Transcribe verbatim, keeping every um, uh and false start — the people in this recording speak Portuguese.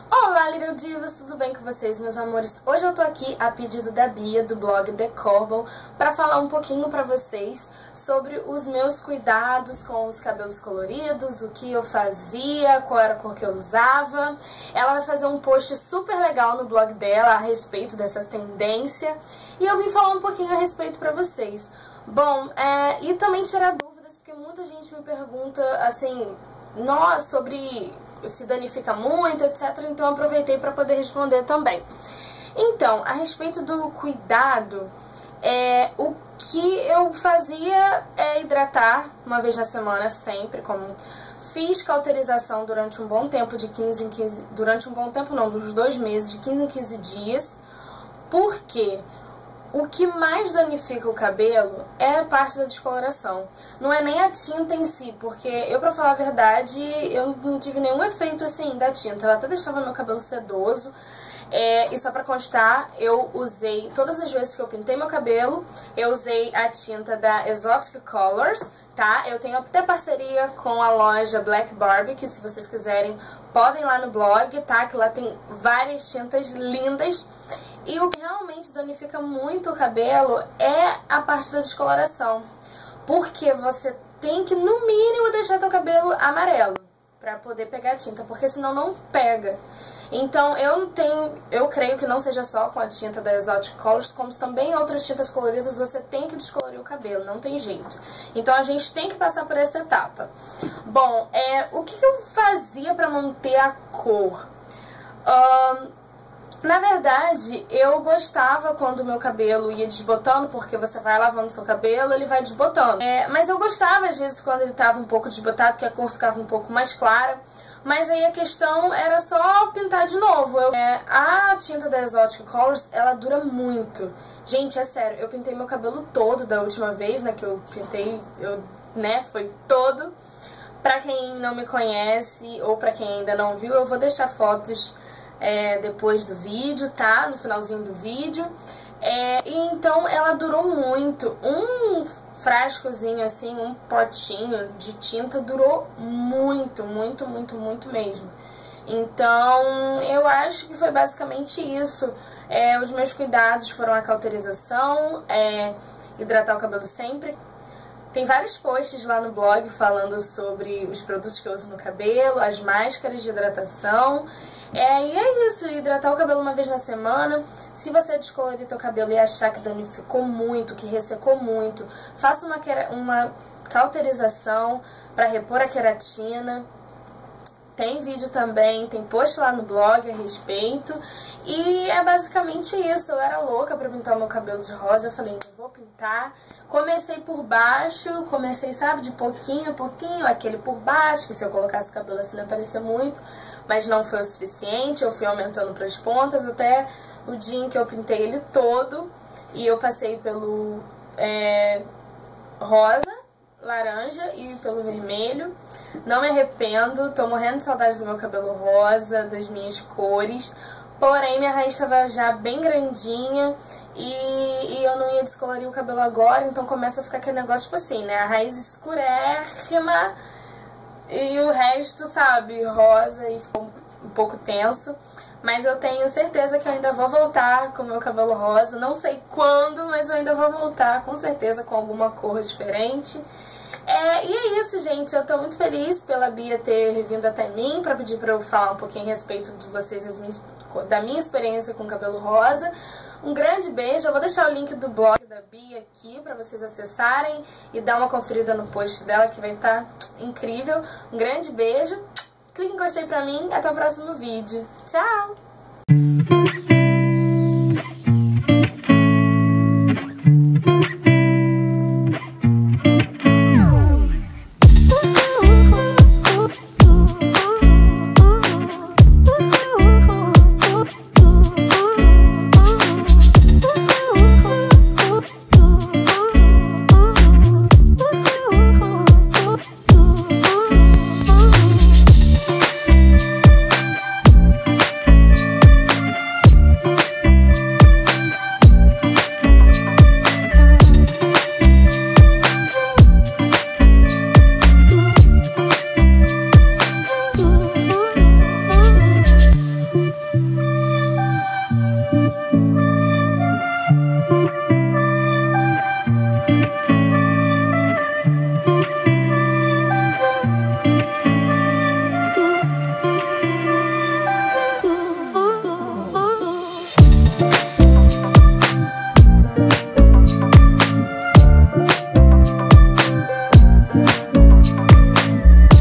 Olá, Little Divas, tudo bem com vocês, meus amores? Hoje eu tô aqui a pedido da Bia, do blog The Corbel, pra falar um pouquinho pra vocês sobre os meus cuidados com os cabelos coloridos, o que eu fazia, qual era a cor que eu usava. Ela vai fazer um post super legal no blog dela a respeito dessa tendência e eu vim falar um pouquinho a respeito pra vocês. Bom, é, e também tirar dúvidas, porque muita gente me pergunta, assim, nossa, sobre se danifica muito, etcétera. Então eu aproveitei para poder responder também. Então, a respeito do cuidado, é, o que eu fazia é hidratar uma vez na semana, sempre, como fiz cauterização durante um bom tempo, de quinze em quinze, durante um bom tempo não, dos dois meses, de quinze em quinze dias. Por quê? O que mais danifica o cabelo é a parte da descoloração. Não é nem a tinta em si, porque eu, pra falar a verdade, eu não tive nenhum efeito assim da tinta. Ela até deixava meu cabelo sedoso. É, e só pra constar, eu usei, todas as vezes que eu pintei meu cabelo, eu usei a tinta da Exotic Colors, tá? Eu tenho até parceria com a loja Black Barbie, que se vocês quiserem, podem ir lá no blog, tá? Que lá tem várias tintas lindas. E o que realmente danifica muito o cabelo é a parte da descoloração. Porque você tem que, no mínimo, deixar teu cabelo amarelo pra poder pegar a tinta, porque senão não pega. Então eu tenho, eu creio que não seja só com a tinta da Exotic Colors, como também outras tintas coloridas você tem que descolorir o cabelo, não tem jeito. Então a gente tem que passar por essa etapa. Bom, é, o que, que eu fazia pra manter a cor? Um, Na verdade, eu gostava quando o meu cabelo ia desbotando, porque você vai lavando seu cabelo, ele vai desbotando. É, mas eu gostava, às vezes, quando ele estava um pouco desbotado, que a cor ficava um pouco mais clara. Mas aí a questão era só pintar de novo. Eu, é, a tinta da Exotic Colors, ela dura muito. Gente, é sério, eu pintei meu cabelo todo da última vez, né, que eu pintei, eu, né, foi todo. Pra quem não me conhece, ou pra quem ainda não viu, eu vou deixar fotos É, depois do vídeo, tá? No finalzinho do vídeo. É, e então ela durou muito. Um frascozinho assim, um potinho de tinta durou muito, muito, muito, muito mesmo. Então eu acho que foi basicamente isso. É, os meus cuidados foram a cauterização, é, hidratar o cabelo sempre. Tem vários posts lá no blog falando sobre os produtos que eu uso no cabelo, as máscaras de hidratação. É, e é isso, hidratar o cabelo uma vez na semana. Se você descolorir teu cabelo e achar que danificou muito, que ressecou muito, faça uma, uma cauterização para repor a queratina. Tem vídeo também, tem post lá no blog a respeito. E é basicamente isso. Eu era louca pra pintar o meu cabelo de rosa. Eu falei, eu vou pintar. Comecei por baixo, comecei, sabe, de pouquinho a pouquinho, aquele por baixo, que se eu colocasse o cabelo assim não ia aparecer muito. Mas não foi o suficiente, eu fui aumentando pras pontas até o dia em que eu pintei ele todo. E eu passei pelo é, rosa, laranja e pelo vermelho. Não me arrependo, tô morrendo de saudade do meu cabelo rosa, das minhas cores. Porém, minha raiz estava já bem grandinha e, e eu não ia descolorir o cabelo agora, então começa a ficar aquele negócio tipo assim, né? A raiz escurérrima e o resto, sabe, rosa e ficou um pouco tenso. Mas eu tenho certeza que eu ainda vou voltar com o meu cabelo rosa. Não sei quando, mas eu ainda vou voltar com certeza com alguma cor diferente. É, e é isso, gente. Eu tô muito feliz pela Bia ter vindo até mim pra pedir pra eu falar um pouquinho a respeito de vocês, as minhas, da minha experiência com cabelo rosa. Um grande beijo. Eu vou deixar o link do blog da Bia aqui pra vocês acessarem e dar uma conferida no post dela, que vai estar incrível. Um grande beijo. Clique em gostei pra mim. Até o próximo vídeo. Tchau!